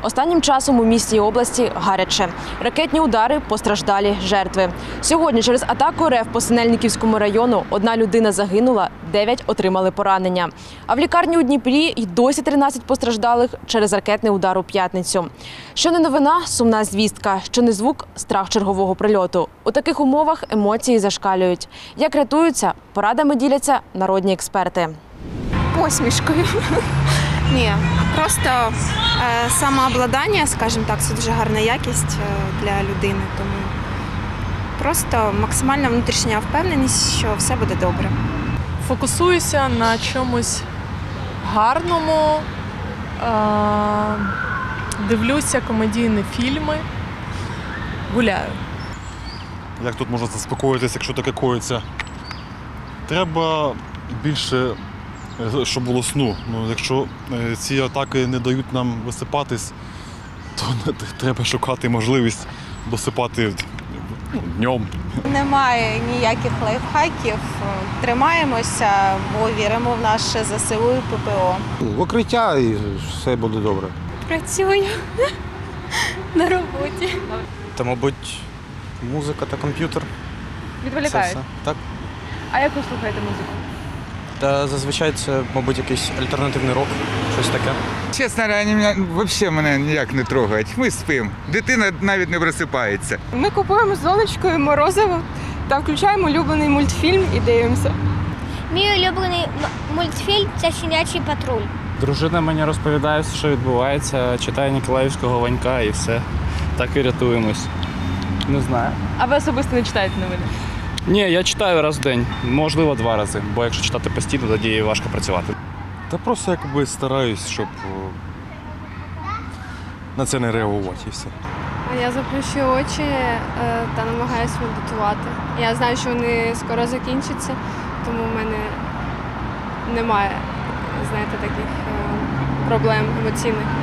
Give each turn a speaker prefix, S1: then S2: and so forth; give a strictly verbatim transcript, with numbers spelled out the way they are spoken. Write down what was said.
S1: Останнім часом у місті і області гаряче. Ракетні удари, постраждалі, жертви. Сьогодні через атаку РФ по Синельниківському району одна людина загинула, дев'ять отримали поранення. А в лікарні у Дніпрі й досі тринадцять постраждалих через ракетний удар у п'ятницю. Що не новина – сумна звістка, що не звук – страх чергового прильоту. У таких умовах емоції зашкалюють. Як рятуються – порадами діляться народні експерти.
S2: Посмішкою. Ні, просто е, самообладання, скажімо так, це дуже гарна якість для людини. Тому просто максимальна внутрішня впевненість, що все буде добре.
S3: Фокусуюся на чомусь гарному, е, дивлюся комедійні фільми, гуляю.
S4: Як тут можна заспокоїтися, якщо таке коїться? Треба більше, щоб було сну. Ну, якщо ці атаки не дають нам висипатись, то треба шукати можливість досипати днем.
S2: Немає ніяких лайфхаків. Тримаємося, бо віримо в наше ЗСУ і ППО.
S5: В укриття і все буде добре.
S6: Працюю на роботі.
S7: Та, мабуть, музика та комп'ютер.
S3: Відволікають?
S7: Так.
S3: А як ви слухаєте музику?
S7: Та зазвичай це, мабуть, якийсь альтернативний рок, щось таке.
S8: Чесно, вони мене, взагалі мене ніяк не трогають. Ми спимо. Дитина навіть не просипається.
S6: Ми купуємо з донечкою морозиво та включаємо улюблений мультфільм і дивимося.
S9: Мій улюблений мультфільм – це «Щенячий патруль».
S10: Дружина мені розповідає, що відбувається, читає Ніколаївського Ванька і все. Так і рятуємось. Не знаю.
S3: А ви особисто не читаєте новини?
S10: Ні, я читаю раз в день, можливо, два рази, бо якщо читати постійно, тоді важко працювати.
S4: Та просто якби стараюсь, щоб на це не реагувати і все.
S6: Я заплющую очі та намагаюся медитувати. Я знаю, що вони скоро закінчаться, тому в мене немає, знаєте, таких проблем емоційних.